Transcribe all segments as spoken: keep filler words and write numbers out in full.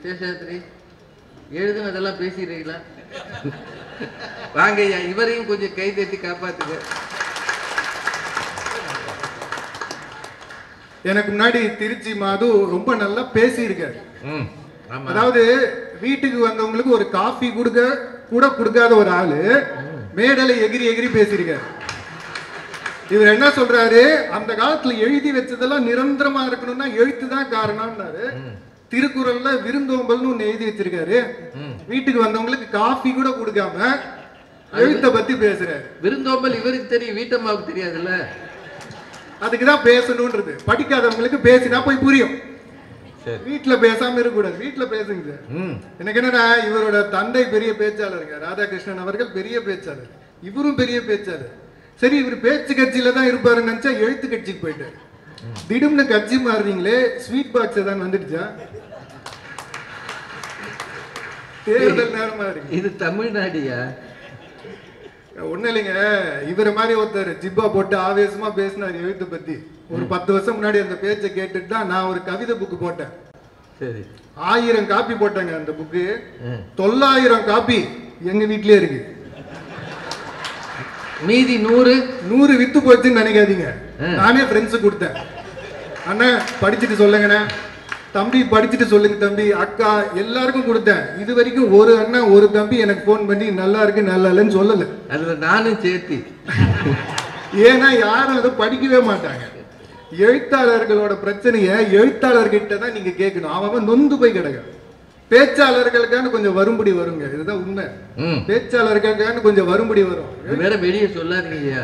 சேஷாத்ரி எழுதுனதெல்லாம் பேசிடுறீங்களா? வாங்க ஐயா, இவரையும் கொஞ்சம் கை தட்டி காப்பாத்துங்க. எனக்கு முன்னாடி திருச்சி மாது ரொம்ப நல்லா பேசியிருக்காரு. அதாவது வீட்டுக்கு வந்தவங்களுக்கு ஒரு காஃபி கொடுக்க கூட கொடுக்காத ஒரு ஆளு மேடலை எகிரி எகிரி பேசியிருக்காரு. இவர் என்ன சொல்றாரு, அந்த காலத்துல எழுதி வச்சதெல்லாம் நிரந்தரமா இருக்கணும்னா எழுத்து தான் காரணம்னாரு. திருக்குறள்ல விருந்தோம்பல்னு ஒண்ணு எழுதி வச்சிருக்காரு. வீட்டுக்கு வந்தவங்களுக்கு காஃபி கூட கொடுக்காம எழுத்த பத்தி பேசுறாரு. விருந்தோம்பல் இவருக்கு தெரியும், வீட்டம்மாவுக்கு தெரியாதுல்ல. அதுக்குதான் பேசணும்ன்றது. படிக்காதவங்களுக்கு பேசினா போய் புரியும். வீட்டுல பேசாம இருக்க கூடாது, வீட்டுல பேசுங்க. எனக்கு என்னன்னா, இவரோட தந்தை பெரிய பேச்சாளருங்க, ராதாகிருஷ்ணன் அவர்கள் பெரிய பேச்சாளர், இவரும் பெரிய பேச்சாளர். சரி, இவர் பேச்சு கட்சியில தான் இருப்பாருன்னு நினைச்சா எழுத்து கட்சிக்கு போயிட்டாரு. திடீர்னு கட்சி மாறுறீங்களே, ஸ்வீட் பாக்ஸ் ஏதாவது வந்துடுச்சா? தேர்தல் நேரமா இருக்கு. இது தமிழ்நாடியா? ஒண்ணு இல்லைங்க, இவரை மாதிரி ஒருத்தர் ஜிப்பா போட்டு ஆவேசமா பேசினார் எழுத்து பத்தி. ஒரு பத்து வருஷம் முன்னாடி அந்த பேச்சை கேட்டுட்டு தான் நான் ஒரு கவிதை புக்கு போட்டேன். சரி, ஆயிரம் காப்பி போட்டாங்க. அந்த புக்கு தொள்ளாயிரம் காப்பி எங்க வீட்லயே இருக்கு. மீதி நூறு நூறு வித்து போச்சுன்னு நினைக்காதீங்க. நானே ஃப்ரெண்ட்ஸு கொடுத்தேன். அண்ணா படிச்சுட்டு சொல்லுங்கண்ணே, தம்பி படிச்சுட்டு சொல்லுங்க தம்பி, அக்கா எல்லாருக்கும் கொடுத்தேன். இது வரைக்கும் ஒரு அண்ணன் ஒரு தம்பி எனக்கு போன் பண்ணி நல்லா இருக்கு நல்லா இல்லைன்னு சொல்லல. அதுல நானும் சேர்த்தி. ஏன்னா யாரும் அதை படிக்கவே மாட்டாங்க. எழுத்தாளர்களோட பிரச்சனைய எழுத்தாளர்கிட்ட தான் நீங்க கேட்கணும். அவன் நொந்து போய் கிடக்க. பேச்சாளர்களுக்கான கொஞ்சம் வரும்படி வருங்க, இதுதான் உண்மை. பேச்சாளர்களுக்கான கொஞ்சம் வரும்படி வரும். வேற வெளியே சொல்லாதீங்க,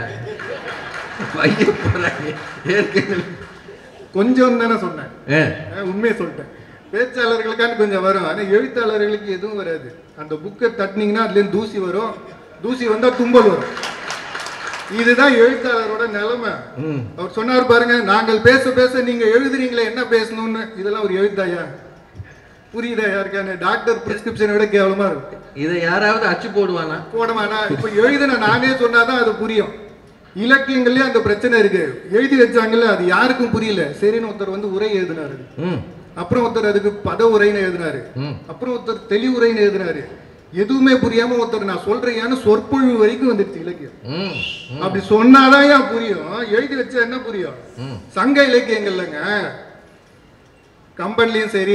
கொஞ்சம் தானே சொன்னேன், உண்மையை சொல்லிட்டேன். பேச்சாளர்களுக்கான கொஞ்சம் வரும், ஆனா எழுத்தாளர்களுக்கு எதுவும் வராது. அந்த புக்கை தட்டினீங்கன்னா அதுல இருந்து தூசி வரும், தூசி வந்தா தும்பல் வரும். இதுதான் எழுத்தாளரோட நிலைமை. அவர் சொன்னார் பாருங்க, நாங்கள் பேச பேச நீங்க எழுதுறீங்களே என்ன பேசணும்னு. இதெல்லாம் ஒரு எழுத்தாயா? புரியுதா யாருக்கான? டாக்டர் பிரிஸ்கிரிப்ஷனை விட கேவலமா இருக்கு. இதை யாராவது அச்சு போடுவானா? போடுவானா? இப்ப எழுதுன நானே சொன்னாதான் அது புரியும். இலக்கியங்கள்லயே அந்த பிரச்சனை இருக்கு. எழுதி வச்சாங்கல்ல, அது யாருக்கும் புரியல. சரின்னு ஒருத்தர் வந்து உரை எழுதினாரு, அப்புறம் ஒருத்தர் அதுக்கு பத உரைன்னு எழுதினாரு, அப்புறம் ஒருத்தர் தெளிவுரைன்னு எழுதினாரு. எதுவுமே புரியாம ஒருத்தர் நான் சொல்றேன்னு சொற்பொழிவு வரைக்கும் வந்துருச்சு இலக்கியம். அப்படி சொன்னாதான் ஏன் புரியும், எழுதி வச்சா என்ன புரியும்? சங்க இலக்கியங்கள்லங்க, கம்பன்லயும் சரி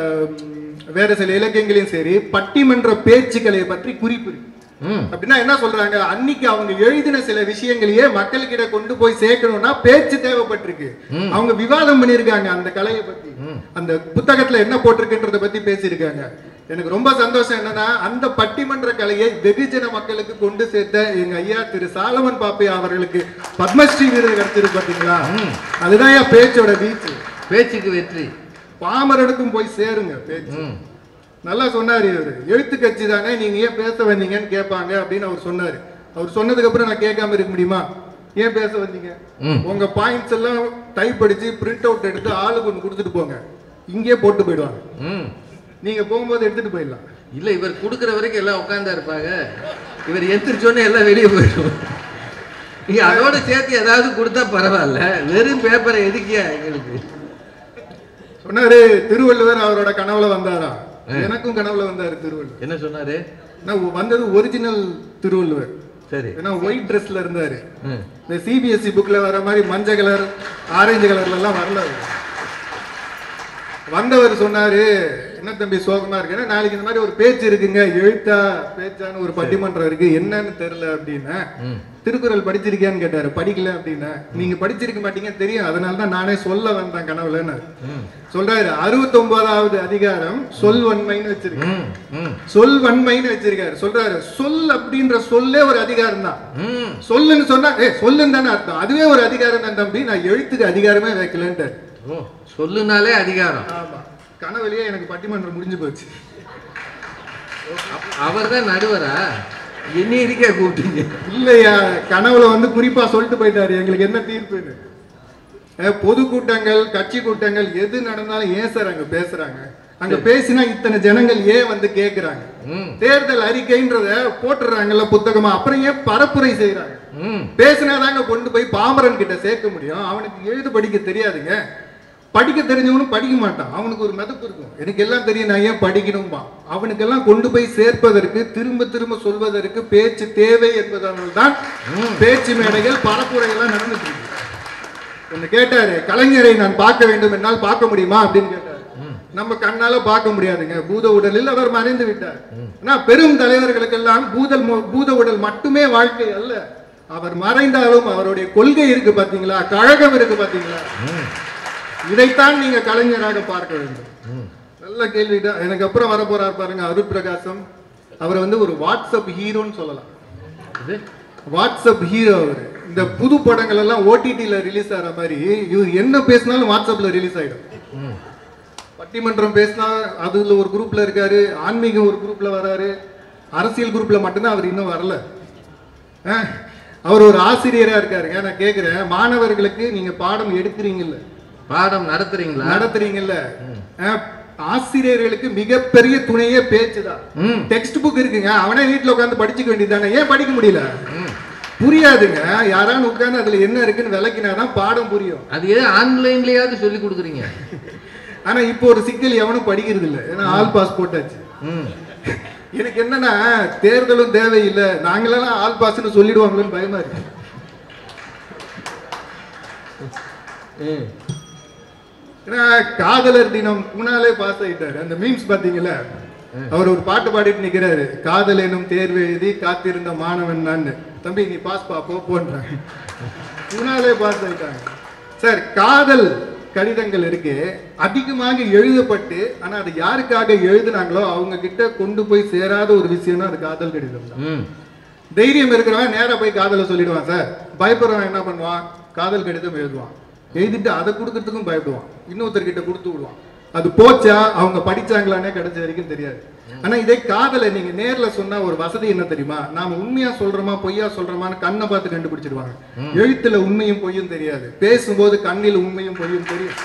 வேற சில இலக்கியங்களையும் சரி, பட்டிமன்ற பேச்சுக்களை பற்றி குறிப்பு இருக்கு. அப்படின்னா என்ன சொல்றாங்க, அன்னைக்கு அவங்க எழுதின சில விஷயங்களையே மக்கள்கிட்ட கொண்டு போய் சேர்க்கணும்னா பேச்சு தேவைப்பட்டிருக்கு. அவங்க விவாதம் பண்ணிருக்காங்க அந்த கலையை பத்தி, அந்த புத்தகத்துல என்ன போட்டிருக்குன்றத பத்தி பேசியிருக்காங்க. எனக்கு ரொம்ப சந்தோஷம் என்னன்னா, அந்த பட்டிமன்ற கலையை வெகுஜன மக்களுக்கு கொண்டு சேர்த்த எங்க ஐயா திரு சாலமன் பாப்பையா அவர்களுக்கு பத்மஸ்ரீ விருது கிடைச்சிருக்கு பாத்தீங்களா? அதுதான் என் பேச்சோட வீச்சு. பேச்சுக்கு வெற்றி. பாமரனுக்கும் போய் சேருங்க பேச்சு. நல்லா சொன்னாரு இவரு. எழுத்து கட்சி தானே, நீங்க ஏன் பேச வந்தீங்கன்னு கேட்பாங்க அப்படின்னு அவர் சொன்னாரு. அவர் சொன்னதுக்கு அப்புறம் நான் கேட்காம இருக்க முடியுமா? ஏன் பேச வந்தீங்க? உங்க பாயிண்ட்ஸ் எல்லாம் டைப் அடிச்சு பிரிண்ட் அவுட் எடுத்து ஆளுக்கு ஒன்று கொடுத்துட்டு போங்க, இங்கே போட்டு போயிடுவாங்க. நீங்க போகும்போது எடுத்துட்டு போயிடலாம். இல்ல, இவர் கொடுக்குற வரைக்கும் எல்லாம் உட்கார்ந்தா இருப்பாங்க. இவர் எந்திரிச்சோன்னே எல்லாம் வெளியே போயிடும். நீங்க அதோட சேர்த்து ஏதாவது கொடுத்தா பரவாயில்ல, வெறும் பேப்பரை எதுக்கியா எங்களுக்கு? சொன்னாரு திருவள்ளுவர் அவரோட கனவுல வந்தாரா? எனக்கும் கனவுல வந்தாரு திருவள்ளுவர். என்ன சொன்னாரு? வந்தது ஒரிஜினல் திருவள்ளுவர். சரி, ஏன்னா ஒயிட் ட்ரெஸ்ல இருந்தாரு. இந்த சிபிஎஸ்இ புக்ல வர மாதிரி மஞ்சள் கலர் ஆரஞ்சு கலர்ல எல்லாம் வரல. வந்தவர் சொன்னாரு, என்ன தம்பி சோகமா இருக்கு, நாளைக்கு இந்த மாதிரி ஒரு பேச்சு இருக்குங்க, எழுத்தா பேச்சான்னு ஒரு பட்டிமன்றம் இருக்கு, என்னன்னு தெரியல அப்படின்னா. திருக்குறள் படிச்சிருக்கியான்னு கேட்டாரு. படிக்கல அப்படின்னா. நீங்க படிச்சிருக்க மாட்டீங்கன்னு தெரியும், அதனாலதான் நானே சொல்ல வந்தேன் கனவுலன்னு சொல்றாரு. அறுபத்தி ஒன்பதாவது அதிகாரம் சொல் வன்மைன்னு வச்சிருக்கேன். சொல் வன்மைன்னு வச்சிருக்காரு. சொல்றாரு, சொல் அப்படின்ற சொல்லே ஒரு அதிகாரம் தான். சொல்லுன்னு சொன்னா ஏ சொல்லுன்னு தானே அர்த்தம், அதுவே ஒரு அதிகாரம் தான் தம்பி, நான் எழுத்துக்கு அதிகாரமே வைக்கலன்ட்டு. சொல்லுனாலே அதிகாரம். ஆமா, கனவுலயே எனக்கு பட்டிமன்றம் முடிஞ்சு போச்சு. அவர் தான் நடுவரா? என்ன இருக்கே கூப்பிட்டீங்க? இல்லையா, கனவுல வந்து குறிப்பா சொல்லிட்டு போயிட்டாரு எங்களுக்கு என்ன தீர்ப்புன்னு. பொது கூட்டங்கள் கட்சி கூட்டங்கள் எது நடந்தாலும் ஏன் சார் அங்க பேசுறாங்க? அங்க பேசினா இத்தனை ஜனங்கள் ஏன் வந்து கேக்குறாங்க? தேர்தல் அறிக்கைன்றத போட்டுறாங்கல்ல புத்தகமா, அப்புறம் ஏன் பரப்புரை செய்யறாங்க? பேசினாதாங்க கொண்டு போய் பாமரன் கிட்ட சேர்க்க முடியும். அவனுக்கு எழுது படிக்க தெரியாதுங்க. படிக்க தெரிஞ்சவனும் படிக்க மாட்டான், அவனுக்கு ஒரு மெதப்பு இருக்கும், எனக்கு எல்லாம் தெரியும் நான் ஏன் படிக்கணும்பா. அவனுக்கெல்லாம் கொண்டு போய் சேர்ப்பதற்கு திரும்ப திரும்ப சொல்வதற்கு பேச்சு தேவை என்பதனால தான் பேச்சு மேடைகள் பரப்புரைகள்லாம் நடந்துட்டு இருக்கு. ஒன்னு கேட்டாரு, கலைஞரை நான் பார்க்க வேண்டும் என்னால் பார்க்க முடியுமா அப்படின்னு கேட்டாரு. நம்ம கண்ணால பார்க்க முடியாதுங்க, பூத உடலில் அவர் மறைந்து விட்டார். ஆனா பெரும் தலைவர்களுக்கெல்லாம் பூதல் பூத உடல் மட்டுமே வாழ்க்கை அல்ல, அவர் மறைந்தாலும் அவருடைய கொள்கை இருக்கு பாத்தீங்களா, கழகம் இருக்கு பாத்தீங்களா, இதைத்தான் நீங்க கலைஞராக பார்க்க வேண்டும். நல்ல கேள்விதான். எனக்கு அப்புறம் வர போறார் பாருங்க அருள் பிரகாசம், அவர் வந்து ஒரு வாட்ஸ்அப் ஹீரோன்னு சொல்லலாம். வாட்ஸ்அப் ஹீரோ அவரு. இந்த புது படங்கள் எல்லாம் ஓடிடில ரிலீஸ் ஆகிற மாதிரி இவர் என்ன பேசினாலும் வாட்ஸ்அப்ல ரிலீஸ் ஆயிடும். பட்டிமன்றம் பேசினா அதுல ஒரு குரூப்ல இருக்காரு, ஆன்மீகம் ஒரு குரூப்ல வராரு, அரசியல் குரூப்ல மட்டும்தான் அவர் இன்னும் வரல. அவர் ஒரு ஆசிரியரா இருக்காருங்க. நான் கேட்கிறேன், மாணவர்களுக்கு நீங்க பாடம் எடுக்கிறீங்கல்ல, பாடம் நடத்துறீங்களா நடத்துறீங்கல்ல, ஆசிரியர்களுக்கு மிகப்பெரிய துணையே பேச்சுதான். டெக்ஸ்ட் புக் இருக்குங்க, அவனே வீட்டுல உட்காந்து படிச்சுக்க வேண்டியதானே, ஏன் படிக்க முடியல? புரியாதுங்க. யாரான்னு உட்காந்து அதுல என்ன இருக்குன்னு விளக்கினாதான் பாடம் புரியும். அது ஏதோ ஆன்லைன்லயாவது சொல்லி கொடுக்குறீங்க. ஆனா இப்போ ஒரு சிக்கல், எவனும் படிக்கிறது இல்லை, ஏன்னா ஆல் பாஸ் போட்டாச்சு. எனக்கு என்னன்னா தேர்தலும் தேவையில்லை, நாங்களெல்லாம் ஆல் பாஸ்ன்னு சொல்லிடுவாங்களோன்னு பயமா இருக்கு. ஏன்னா காதலர் தினம் முன்னாலே பாஸ் ஆயிட்டாரு. அந்த மீம்ஸ் பாத்தீங்களா, அவர் ஒரு பாட்டு பாடிட்டு நிக்கிறாரு, காதல் எனும் தேர்வு எழுதி காத்திருந்த மாணவன் நான், தம்பி நீ பாஸ் பா போன்றாங்க, முன்னாலே பாஸ் ஆயிட்டாங்க. சார், காதல் கடிதங்கள் இருக்கு அதிகமாக எழுதப்பட்டு, ஆனா அது யாருக்காக எழுதுனாங்களோ அவங்க கிட்ட கொண்டு போய் சேராத ஒரு விஷயம்னா அது காதல் கடிதம் தான். தைரியம் இருக்கிறவன் நேரா போய் காதலை சொல்லிடுவான் சார், பயப்படுறவன் என்ன பண்ணுவான், காதல் கடிதம் எழுதுவான், எழுதிட்டு அதை கொடுக்கறதுக்கும் பயப்படுவான், இன்னொருத்தர்கிட்ட கொடுத்து விடுவான். அது போச்சா அவங்க படிச்சாங்களானே கடைசி வரைக்கும் தெரியாது. ஆனா இதே காதலை நீங்க நேர்ல சொன்னா ஒரு வசதி என்ன தெரியுமா, நாம உண்மையா சொல்றோமா பொய்யா சொல்றோமான்னு கண்ணை பார்த்து கண்டுபிடிச்சிருவாங்க. எழுத்துல உண்மையும் பொய்யும் தெரியாது, பேசும்போது கண்ணில் உண்மையும் பொய்யும் தெரியும்,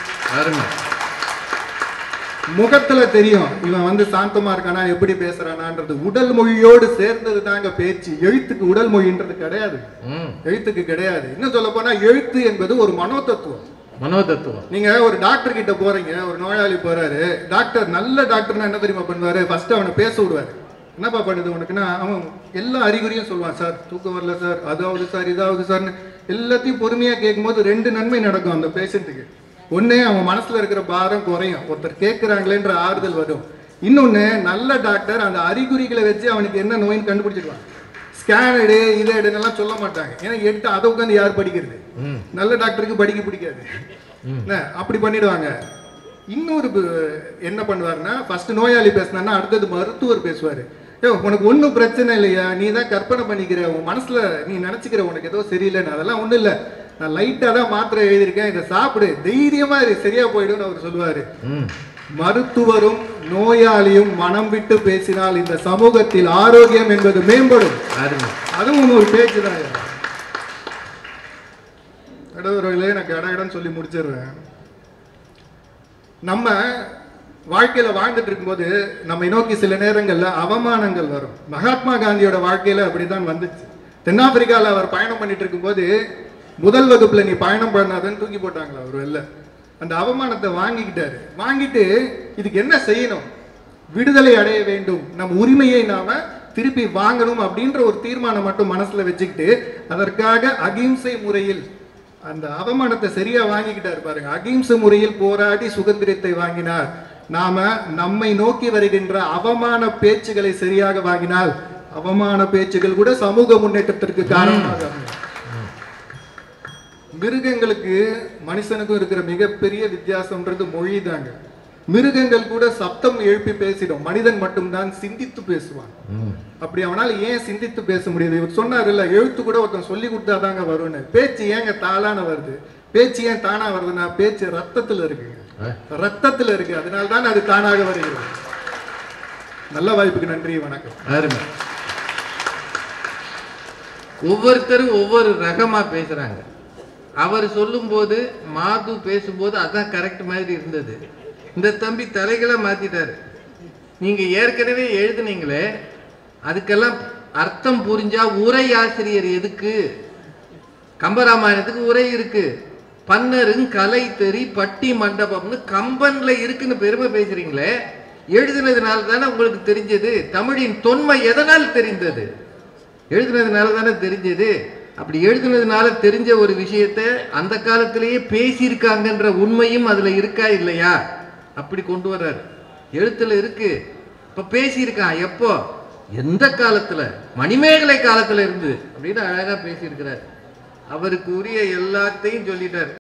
முகத்துல தெரியும் இவன் வந்து சாந்தமா இருக்கானா எப்படி பேசுறானான்றது. உடல் மொழியோடு சேர்ந்தது தாங்க பேச்சு, எழுத்துக்கு உடல் மொழின்றது கிடையாது, எழுத்துக்கு கிடையாது. இன்னும் சொல்ல போனா எழுத்து என்பது ஒரு மனோதத்துவம். மனோதத்துவம். நீங்க ஒரு டாக்டர் கிட்ட போறீங்க, ஒரு நோயாளி போறாரு, டாக்டர் நல்ல டாக்டர்னா என்ன தெரியுமா பண்ணுவாரு, ஃபர்ஸ்ட் அவனை பேச விடுவாரு. என்னப்பா பண்ணுது உனக்குன்னா அவன் எல்லா அறிகுறியும் சொல்லுவான், சார் தூக்கம் வரல சார், அதாவது சார் இதாவது சார்னு எல்லாத்தையும் பொறுமையா கேட்கும் போது ரெண்டு நன்மை நடக்கும் அந்த பேஷண்ட்டுக்கு. ஒண்ணு, அவன் மனசுல இருக்கிற பாரம் குறையும், ஒருத்தர் கேட்கிறாங்களேன்ற ஆறுதல் வரும். இன்னொன்னு, நல்ல டாக்டர் அந்த அறிகுறிகளை வச்சு அவனுக்கு என்ன நோயின்னு கண்டுபிடிச்சிடுவான். ஸ்கேன் எடு இதை எடுலாம் சொல்ல மாட்டாங்க, ஏன்னா எடுத்து அதை உட்காந்து யார் படிக்கிறது, நல்ல டாக்டருக்கு படிக்க பிடிக்காது, அப்படி பண்ணிடுவாங்க. இன்னொரு என்ன பண்ணுவாருன்னா, ஃபர்ஸ்ட் நோயாளி பேசினா அடுத்தது மருத்துவர் பேசுவாரு, ஏ உனக்கு ஒன்றும் பிரச்சனை இல்லையா, நீ தான் கற்பனை பண்ணிக்கிற, உன் மனசுல நீ நினைச்சுக்கிற உனக்கு ஏதோ சரியில்லைன்னு, அதெல்லாம் ஒன்றும் இல்லை, நான் லைட்டா தான் மாத்திரை எழுதியிருக்கேன், இதை சாப்பிடு தைரியமா சரியா போயிடும்னு அவர் சொல்லுவாரு. மருத்துவரும் நோயாளியும் மனம் விட்டு பேசினால் இந்த சமூகத்தில் ஆரோக்கியம் என்பது மேம்படும். அதுவும் ஒரு பேச்சு தான். கடவுளே, நான் கடகடன்னு சொல்லி முடிச்சிடுறேன். நம்ம வாழ்க்கையில வாழ்ந்துட்டு இருக்கும்போது நம்மை நோக்கி சில நேரங்கள்ல அவமானங்கள் வரும். மகாத்மா காந்தியோட வாழ்க்கையில அப்படிதான் வந்துச்சு. தென்னாப்பிரிக்கால அவர் பயணம் பண்ணிட்டு இருக்கும்போது முதல் வகுப்புல நீ பயணம் பண்ணாதன்னு தூக்கி போட்டாங்களா அவர் வெளில. அந்த அவமானத்தை வாங்கிக்கிட்டாரு. வாங்கிட்டு இதுக்கு என்ன செய்யணும், விடுதலை அடைய வேண்டும், நம் உரிமையை நாம திருப்பி வாங்கணும் அப்படின்ற ஒரு தீர்மானம் மட்டும் மனசுல வச்சுக்கிட்டு அதற்காக அகிம்சை முறையில் அந்த அவமானத்தை சரியா வாங்கிக்கிட்டாரு பாருங்க. அகிம்சை முறையில் போராடி சுதந்திரத்தை வாங்கினார். நாம நம்மை நோக்கி வருகின்ற அவமான பேச்சுகளை சரியாக வாங்கினால் அவமான பேச்சுகள் கூட சமூக முன்னேற்றத்திற்கு காரணமாக. மிருகங்களுக்கு மனுஷனுக்கும் இருக்கிற மிகப்பெரிய வித்தியாசம்ன்றது மொழி தாங்க. மிருகங்கள் கூட சப்தம் எழுப்பி பேசிடும், மனிதன் மட்டும்தான் சிந்தித்து பேசுவான். அப்படி அவனால் ஏன் சிந்தித்து பேச முடியுது? இவர் சொன்னார் இல்ல, எழுத்து கூட ஒருத்தன் சொல்லி கொடுத்தாதாங்க வரும்னு. பேச்சு ஏங்க தாளான வருது? பேச்சு ஏன் தானா வருதுன்னா பேச்சு ரத்தத்துல இருக்குங்க, ரத்தத்துல இருக்கு, அதனால தான் அது தானாக வருகிறது. நல்ல வாய்ப்புக்கு நன்றி, வணக்கம். ஒவ்வொருத்தரும் ஒவ்வொரு ரகமா பேசுறாங்க. அவர் சொல்லும் போது மாது பேசும்போது அதான் கரெக்ட் மாதிரி இருந்தது. இந்த தம்பி தலைகளை மாத்திட்டாரு. நீங்க ஏற்கனவே எழுதுனீங்களே, அதுக்கெல்லாம் அர்த்தம் புரிஞ்சா உரை ஆசிரியர் எதுக்கு? கம்பராமாயணத்துக்கு உரை இருக்கு, பன்னருங் கலை தெரி பட்டி மண்டபம்னு கம்பன்ல இருக்குன்னு பெருமை பேசுறீங்களே, எழுதினதுனால தானே உங்களுக்கு தெரிஞ்சது. தமிழின் தொன்மை எதனால் தெரிந்தது? எழுதினதுனால தானே தெரிஞ்சது. அப்படி எழுதினதுனால தெரிஞ்ச ஒரு விஷயத்தை அந்த காலத்திலேயே பேசியிருக்காங்கன்ற உண்மையும் அதுல இருக்கா இல்லையா? அப்படி கொண்டு வர்றாரு. எழுத்துல இருக்கு, இப்ப பேசியிருக்கான். எப்போ? எந்த காலத்துல? மணிமேகலை காலத்துல இருந்து அப்படின்னு அழகா பேசியிருக்கிறார். அவருக்கு உரிய எல்லாத்தையும் சொல்லிட்டார்.